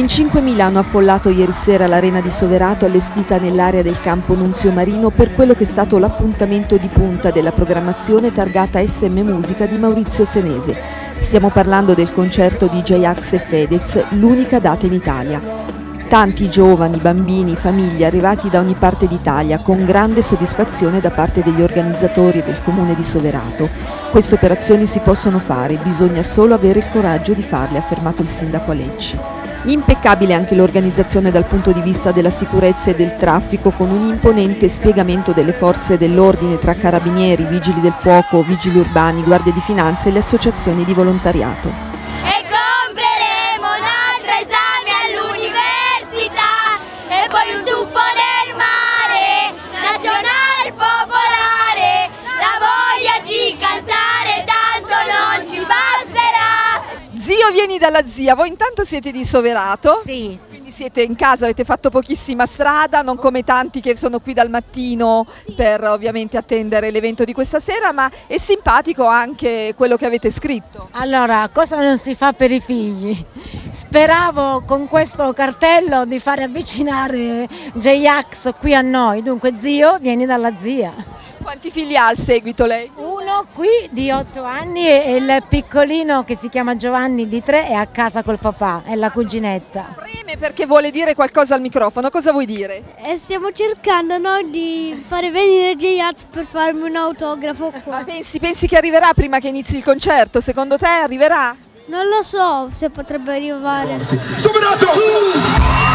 In 5.000 hanno affollato ieri sera l'Arena di Soverato allestita nell'area del campo Nunzio Marino per quello che è stato l'appuntamento di punta della programmazione targata SM Musica di Maurizio Senese. Stiamo parlando del concerto di J-Ax e Fedez, l'unica data in Italia. Tanti giovani, bambini, famiglie arrivati da ogni parte d'Italia con grande soddisfazione da parte degli organizzatori e del comune di Soverato. Queste operazioni si possono fare, bisogna solo avere il coraggio di farle, ha affermato il sindaco Alecci. Impeccabile anche l'organizzazione dal punto di vista della sicurezza e del traffico, con un imponente spiegamento delle forze dell'ordine tra carabinieri, vigili del fuoco, vigili urbani, guardie di finanza e le associazioni di volontariato. E compreremo un altro esame all'università e poi un tuffo nel mare, nazionale popolare, la voglia di cantare tanto non ci passerà. Zio, vieni dalla zia, voi intanto siete di Soverato? Sì. Quindi siete in casa, avete fatto pochissima strada, non come tanti che sono qui dal mattino per ovviamente attendere l'evento di questa sera, ma è simpatico anche quello che avete scritto. Allora, cosa non si fa per i figli? Speravo con questo cartello di fare avvicinare J-Ax qui a noi, dunque zio, vieni dalla zia. Quanti figli ha al seguito lei? Uno qui di 8 anni e il piccolino che si chiama Giovanni di 3 è a casa col papà, è la cuginetta. Preme perché vuole dire qualcosa al microfono, cosa vuoi dire? Stiamo cercando di fare venire J-Ax per farmi un autografo qua. Ma pensi che arriverà prima che inizi il concerto? Secondo te arriverà? Non lo so se potrebbe arrivare. Soverato!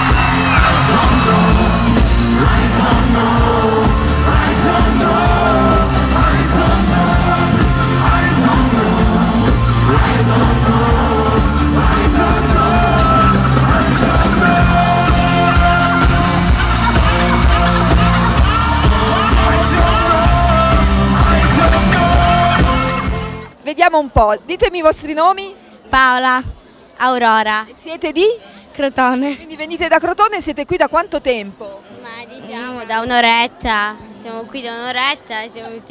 Vediamo un po', ditemi i vostri nomi. Paola, Aurora, Siete di? Crotone. Quindi venite da Crotone e siete qui da quanto tempo? Ma diciamo da un'oretta, siamo qui da un'oretta,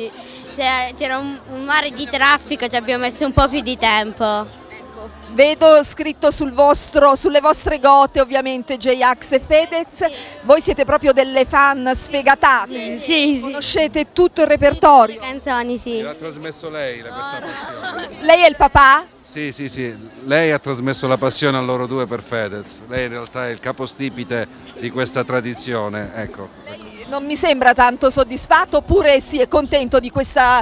c'era un mare di traffico, ci abbiamo messo un po' più di tempo. Vedo scritto sulle vostre gote ovviamente J-Ax e Fedez, voi siete proprio delle fan sfegatate, Sì, conoscete tutto il repertorio. Le canzoni, sì. L'ha trasmesso lei questa passione. Lei è il papà? Sì, lei ha trasmesso la passione a loro due per Fedez, lei in realtà è il capostipite di questa tradizione, ecco. Lei non mi sembra tanto soddisfatto, oppure sì, è contento di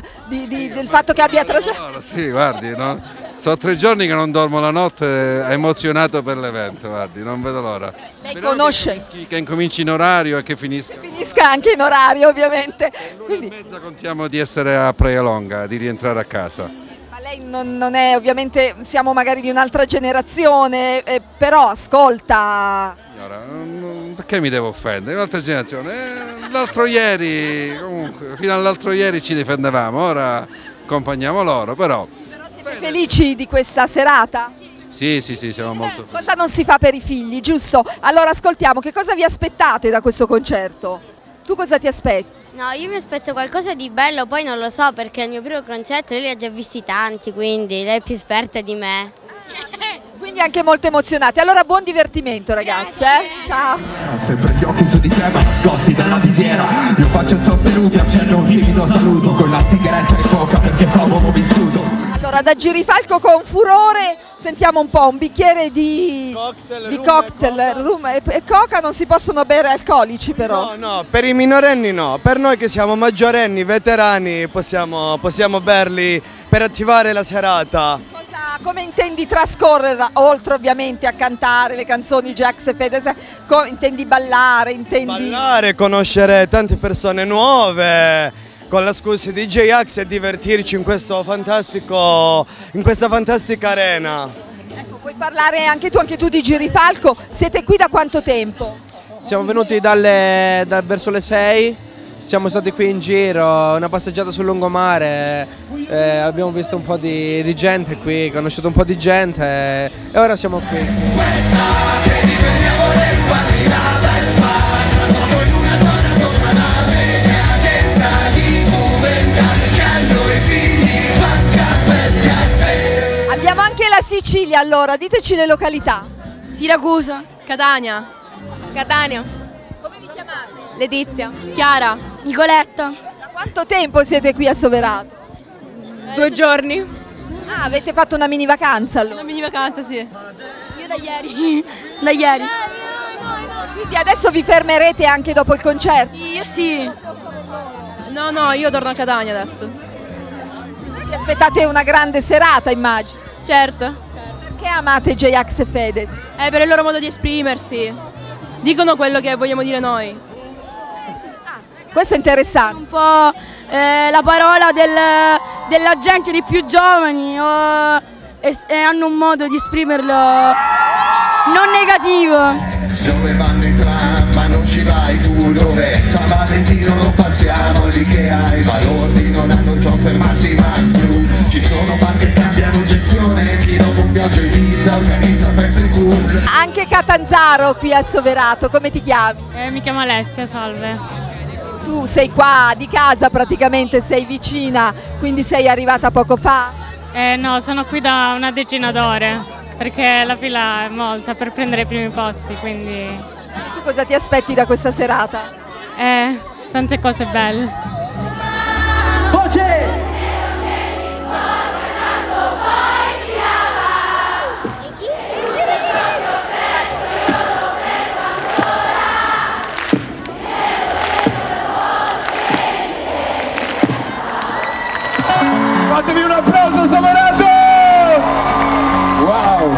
del fatto che abbia trasmesso? Sì, guardi, no? Sono 3 giorni che non dormo la notte, emozionato per l'evento, guardi, non vedo l'ora. Lei Speriamo conosce? che incominci in orario e che finisca. Finisca anche in orario ovviamente. Quindi mezza contiamo di essere a Praia Longa, di rientrare a casa. Ma lei non è, ovviamente siamo magari di un'altra generazione, però ascolta. Signora, perché mi devo offendere? Un'altra generazione. L'altro ieri, comunque, fino all'altro ieri ci difendevamo, ora accompagniamo loro, però. Siete felici di questa serata? Sì, siamo molto felici. Cosa non si fa per i figli, giusto? Allora ascoltiamo, che cosa vi aspettate da questo concerto? Tu cosa ti aspetti? No, io mi aspetto qualcosa di bello, poi non lo so perché il mio primo concerto lei li ha già visti tanti, quindi lei è più esperta di me. Quindi anche molto emozionati. Allora buon divertimento ragazze. Ciao. Ho sempre gli occhi su di te ma nascosti dalla visiera. Io faccio sostenuti, accendo un timido saluto con la sigaretta e coca perché fa uomo vissuto. Allora da Girifalco con furore sentiamo un po' un bicchiere di cocktail, rum e coca. Non si possono bere alcolici però. No, per i minorenni no, per noi che siamo maggiorenni, veterani possiamo berli per attivare la serata. Come intendi trascorrerla, oltre ovviamente a cantare le canzoni J-Ax e Fedez, intendi ballare, Ballare, conoscere tante persone nuove, con la scusa di J-Ax e divertirci in questa fantastica arena. Ecco, puoi parlare anche tu di Girifalco, siete qui da quanto tempo? Siamo venuti verso le 6. Siamo stati qui in giro, una passeggiata sul lungomare, abbiamo visto un po' di gente qui, conosciuto un po' di gente e ora siamo qui. Abbiamo anche la Sicilia, allora diteci le località. Siracusa. Catania. Catania. Come vi chiamate? Letizia. Chiara. Nicoletta. Da quanto tempo siete qui a Soverato? 2 giorni. Ah, avete fatto una mini vacanza allora? Una mini vacanza, sì. Io da ieri. Da ieri. Quindi adesso vi fermerete anche dopo il concerto? Io sì. No, io torno a Catania adesso. Vi aspettate una grande serata, immagino. Certo. Perché amate J-Ax e Fedez? È per il loro modo di esprimersi. Dicono quello che vogliamo dire noi. Questo è interessante. Un po' la parola della gente di più giovani e hanno un modo di esprimerlo non negativo. Dove vanno i tram ma non ci vai tu, dove San Valentino lo passiamo lì che hai valori, non hanno ciò per Matti Max Blu. Ci sono bar che cambiano gestione, chi dopo un viaggio in Ibiza organizza feste in cool. Anche Catanzaro qui a Soverato, come ti chiami? Mi chiamo Alessia, salve. Tu sei qua di casa praticamente, sei vicina, quindi sei arrivata poco fa? No, sono qui da una decina d'ore perché la fila è molta per prendere i primi posti, quindi... E tu cosa ti aspetti da questa serata? Tante cose belle. Voce! Fatevi un applauso, Soverato! Wow!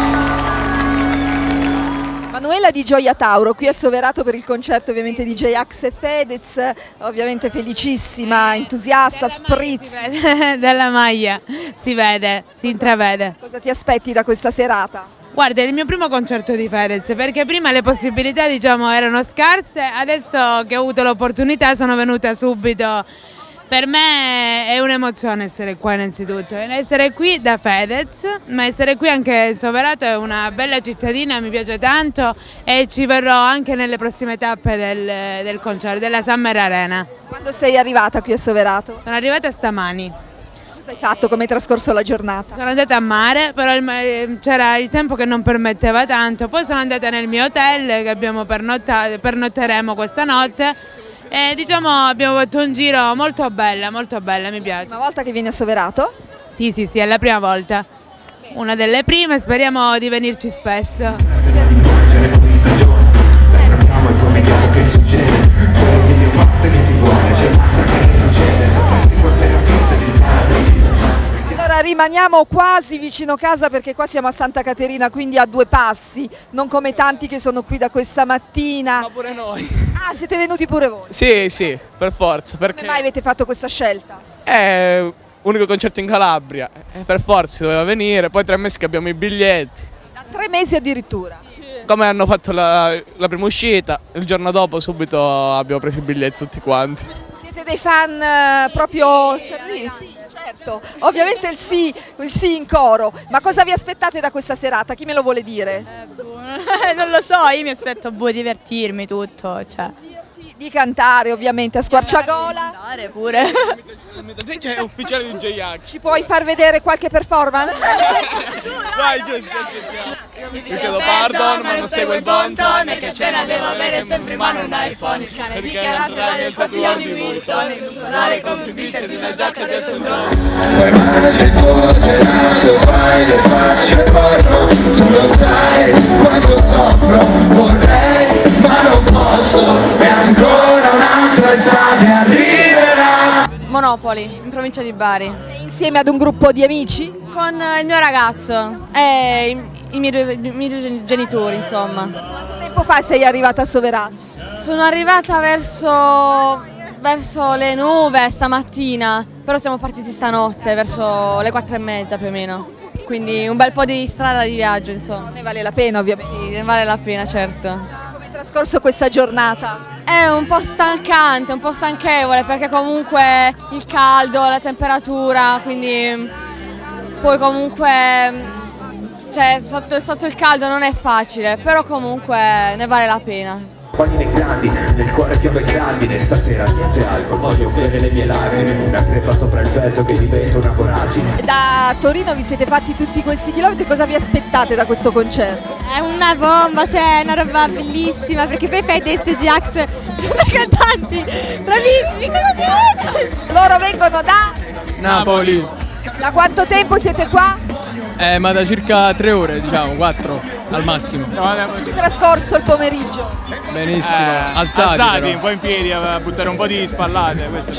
Manuela di Gioia Tauro, qui a Soverato per il concerto ovviamente di J-Ax e Fedez, ovviamente felicissima, entusiasta, spritz. Della maglia, si vede, si intravede. Cosa ti aspetti da questa serata? Guarda, è il mio primo concerto di Fedez, perché prima le possibilità, diciamo, erano scarse, adesso che ho avuto l'opportunità sono venuta subito. Per me è un'emozione essere qua innanzitutto, essere qui da Fedez, ma essere qui anche Soverato è una bella cittadina, mi piace tanto e ci verrò anche nelle prossime tappe del concerto, della Summer Arena. Quando sei arrivata qui a Soverato? Sono arrivata stamani. Cosa hai fatto? Come hai trascorso la giornata? Sono andata a mare, però c'era il tempo che non permetteva tanto, poi sono andata nel mio hotel che abbiamo pernotteremo questa notte. E diciamo abbiamo fatto un giro molto bella, mi piace. Una volta che vieni a Soverato? Sì, è la prima volta. Una delle prime, speriamo di venirci spesso. Allora rimaniamo quasi vicino casa perché qua siamo a Santa Caterina, quindi a 2 passi, non come tanti che sono qui da questa mattina. Ma pure noi. Ah, siete venuti pure voi? Sì, per forza. Perché Come mai avete fatto questa scelta? è l'unico concerto in Calabria, per forza si doveva venire, poi 3 mesi che abbiamo i biglietti. Da 3 mesi addirittura? Come hanno fatto la prima uscita, il giorno dopo subito abbiamo preso i biglietti tutti quanti. Siete dei fan proprio... Sì, certo. Ovviamente il sì in coro. Ma cosa vi aspettate da questa serata? Chi me lo vuole dire? Non lo so, io mi aspetto divertirmi tutto, cioè. Di cantare ovviamente a squarciagola. Cantare pure. È ufficiale di J-Ax. Ci puoi far vedere qualche performance? Vai, giusto. Vi chiedo pardon, ma non segue il bon ton, che ce l'avevo avere sempre in mano un iPhone. Il cane dichiarato del patron di Vulton, il colare contribuito di una giacca di Elton. Puoi mangiare il tuo gelato, fai le facce porno, tu lo sai quanto soffro, vorrei ma non posso, e ancora un'altra estate arriverà. Monopoli, in provincia di Bari. Sei insieme ad un gruppo di amici? Con il mio ragazzo e i miei due genitori, insomma. Quanto tempo fa sei arrivata a Soverato? Sono arrivata verso le 9 stamattina, però siamo partiti stanotte, verso le 4:30 più o meno. Quindi un bel po' di strada di viaggio, insomma. Ne vale la pena ovviamente. Sì, ne vale la pena, certo. Come è trascorso questa giornata? È un po' stancante, un po' stanchevole perché comunque il caldo, la temperatura, quindi poi comunque cioè, sotto il caldo non è facile, però comunque ne vale la pena. Palline grandi, nel cuore piove grandine, stasera niente alcol, voglio bere le mie lacrime, una crepa sopra il petto che diventa una voragine. Da Torino vi siete fatti tutti questi chilometri, cosa vi aspettate da questo concerto? È una bomba, cioè è una roba bellissima, perché poi Fedez e J-Ax sono cantanti, bravissimi, Loro vengono da? Napoli. Da quanto tempo siete qua? Ma da circa 3 ore, diciamo, 4 al massimo. Come è trascorso il pomeriggio? Benissimo, alzati alzati però. un po' in piedi a buttare un po' di spallate, questo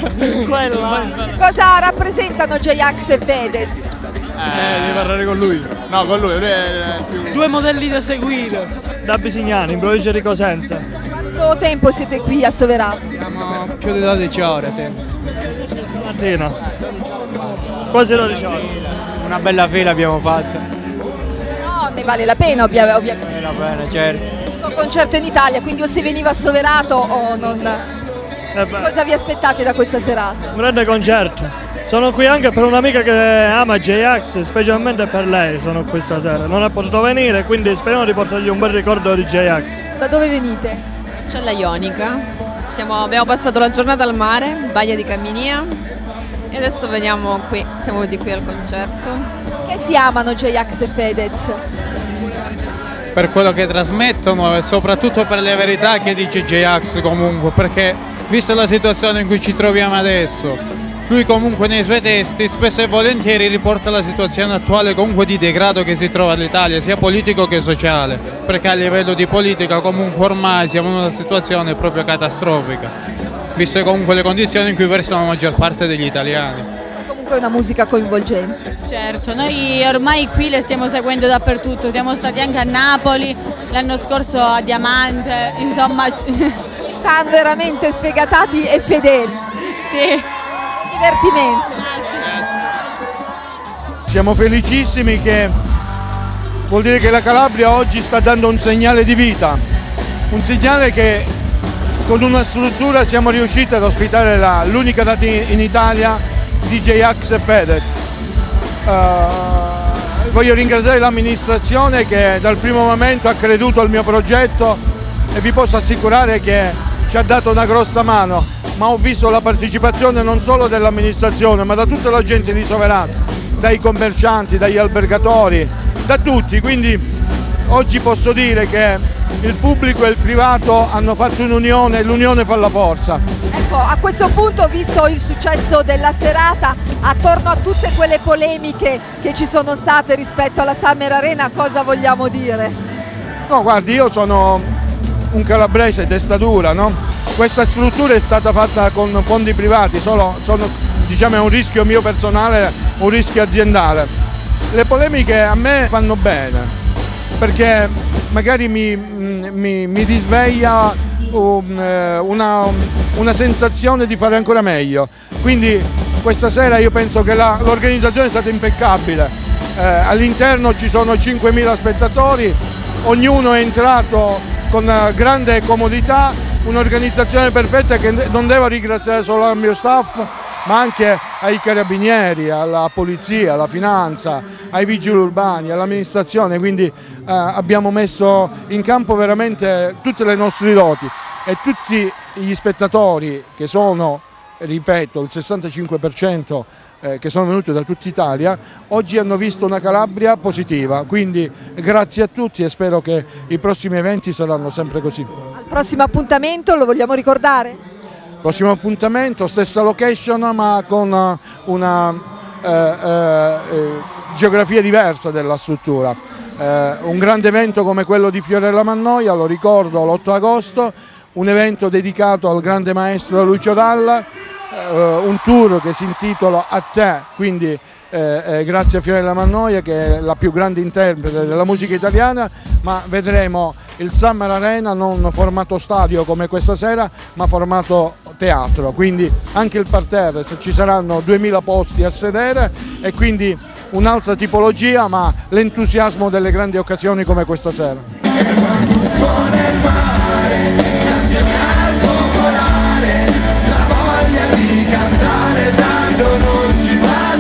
Cosa rappresentano J-Ax e Fedez? Devi parlare con lui. No, con lui è più... Due modelli da seguire. Da Bisignano, in provincia di Cosenza. Quanto tempo siete qui a Soverato? Siamo più di 12 ore, sì. Mattina. Quasi 12 ore. Una bella fila abbiamo fatto. No, ne vale la pena ovviamente. Vale la pena, certo. Un concerto in Italia, quindi o si veniva a Soverato o non... Cosa vi aspettate da questa serata? Un grande concerto. Sono qui anche per un'amica che ama J-Ax, specialmente per lei sono qui stasera. Non è potuto venire, quindi speriamo di portargli un bel ricordo di J-Ax. Da dove venite? Cella Ionica. Abbiamo passato la giornata al mare, Baia di Caminia, e adesso veniamo qui, siamo venuti qui al concerto. Che si amano J-Ax e Fedez? Per quello che trasmettono e soprattutto per le verità che dice J-Ax comunque, perché visto la situazione in cui ci troviamo adesso, lui comunque nei suoi testi spesso e volentieri riporta la situazione attuale comunque di degrado che si trova l'Italia, sia politico che sociale, perché a livello di politica comunque ormai siamo in una situazione proprio catastrofica, visto comunque le condizioni in cui versano la maggior parte degli italiani. Comunque è una musica coinvolgente. Certo, noi ormai qui le stiamo seguendo dappertutto, siamo stati anche a Napoli, l'anno scorso a Diamante, insomma... Fan veramente sfegatati e fedeli. Sì. Divertimento. Siamo felicissimi, che vuol dire che la Calabria oggi sta dando un segnale di vita, un segnale che con una struttura siamo riusciti ad ospitare l'unica data in Italia di J-Ax e Fedez. Voglio ringraziare l'amministrazione che dal primo momento ha creduto al mio progetto e vi posso assicurare che ci ha dato una grossa mano, ma ho visto la partecipazione non solo dell'amministrazione ma da tutta la gente di Soverato, dai commercianti, dagli albergatori, da tutti, quindi oggi posso dire che il pubblico e il privato hanno fatto un'unione e l'unione fa la forza. Ecco, a questo punto, visto il successo della serata, attorno a tutte quelle polemiche che ci sono state rispetto alla Summer Arena, cosa vogliamo dire? No, guardi, io sono un calabrese testa dura, no? Questa struttura è stata fatta con fondi privati, diciamo, è un rischio mio personale, un rischio aziendale. Le polemiche a me fanno bene, perché magari mi risveglia una sensazione di fare ancora meglio. Quindi questa sera io penso che l'organizzazione è stata impeccabile. All'interno ci sono 5.000 spettatori, ognuno è entrato con grande comodità, un'organizzazione perfetta che non devo ringraziare solo al mio staff, ma anche ai carabinieri, alla polizia, alla finanza, ai vigili urbani, all'amministrazione, quindi abbiamo messo in campo veramente tutte le nostre doti e tutti gli spettatori, che sono, ripeto, il 65%, che sono venuti da tutta Italia, oggi hanno visto una Calabria positiva, quindi grazie a tutti e spero che i prossimi eventi saranno sempre così. Al prossimo appuntamento lo vogliamo ricordare? Prossimo appuntamento, stessa location ma con una geografia diversa della struttura. Un grande evento come quello di Fiorella Mannoia, lo ricordo, l'8 agosto, un evento dedicato al grande maestro Lucio Dalla, un tour che si intitola A te, quindi grazie a Fiorella Mannoia che è la più grande interprete della musica italiana, ma vedremo il Summer Arena non formato stadio come questa sera ma formato teatro, quindi anche il parterre, ci saranno 2000 posti a sedere e quindi un'altra tipologia, ma l'entusiasmo delle grandi occasioni come questa sera. Cantare tanto non ci va.